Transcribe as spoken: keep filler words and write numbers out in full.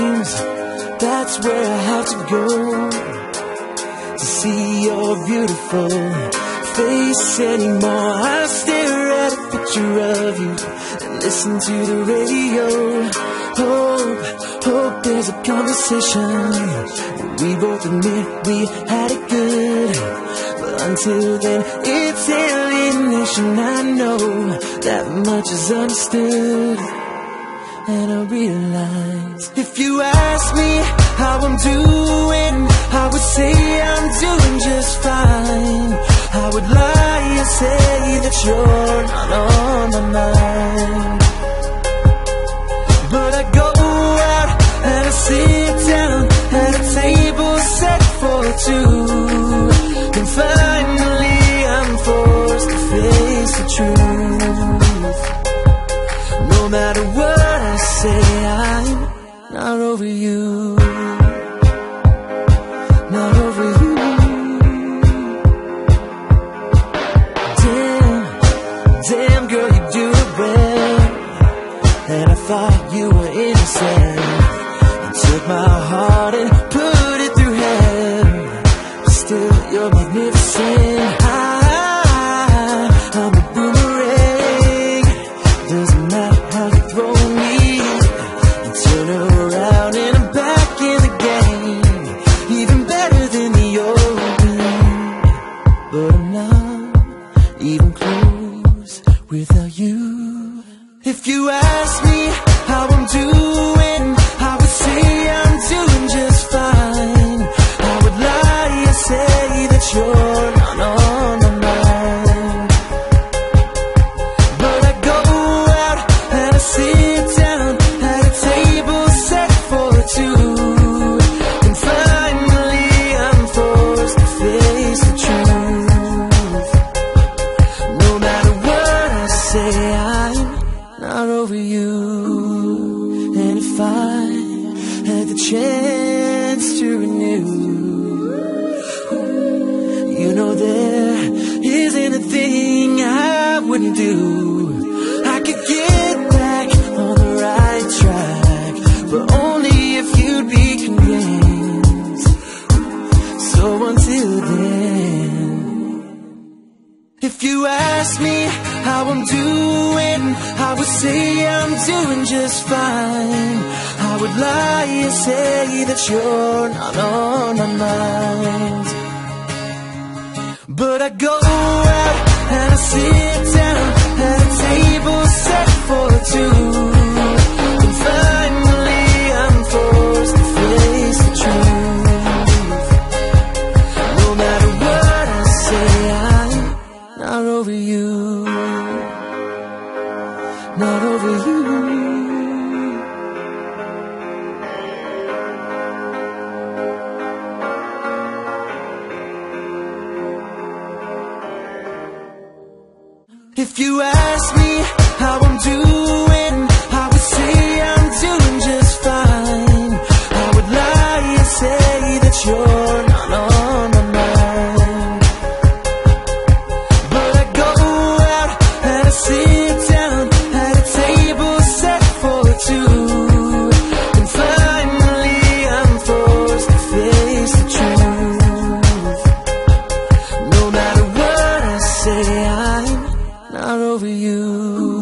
dreams, that's where I have to go to see your beautiful face anymore. I stare at a picture of you and listen to the radio. Hope, hope there's a conversation where we both admit we had it good. But until then, it's alienation. I know that much is understood. And I realize if you ask me how I'm doing, I would say I'm doing just fine. I would lie and say that you're not on my mind. But I go out and I sit down at a table set for two, and finally I'm forced to face the truth. No matter what I say, I'm not over you. Not over you. Damn, damn girl, you do it well. And I thought you were innocent. You took my heart and put it through hell. But still, you're magnificent. I, I'm a boomerang. Doesn't matter how you throw me, you turn around and I'm back in the game. Even better than the old me. But I'm not even close without you. If you ask me how I'm doing, I would say I'm doing just fine. I would lie and say that you're not on my mind. But I go out and I sit down at a table set for two, and finally I'm forced to face the truth. No matter what I say, I'm not over you. And if I had the chance to renew, you know there isn't a thing I wouldn't do. I could get back on the right track, but only if you'd be convinced. So until then, if you ask me how I'm doing, I would say I'm doing just fine. I would lie and say that you're not on my mind. But I go out and I sit down at a table set for two, and finally I'm forced to face the truth. No matter what I say, I'm not over you. Not over you. If you ask me how I'm doing, I would say I'm doing just fine. I would lie and say that you're not on my mind. But I go out and I sit down at a table set for two, and finally I'm forced to face the truth. No matter what I say, I'm not over you.